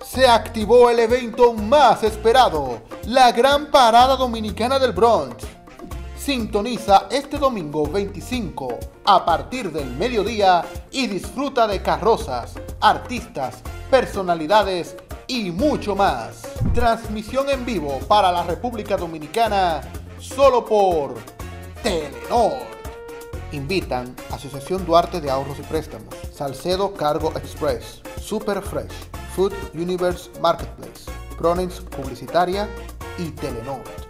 se activó el evento más esperado, la Gran Parada Dominicana del Bronx. Sintoniza este domingo 25 a partir del mediodía y disfruta de carrozas, artistas, personalidades y mucho más. Transmisión en vivo para la República Dominicana solo por Telenor. Invitan Asociación Duarte de Ahorros y Préstamos, Salcedo Cargo Express, Super Fresh, Food Universe Marketplace, Pronex Publicitaria y Telenor.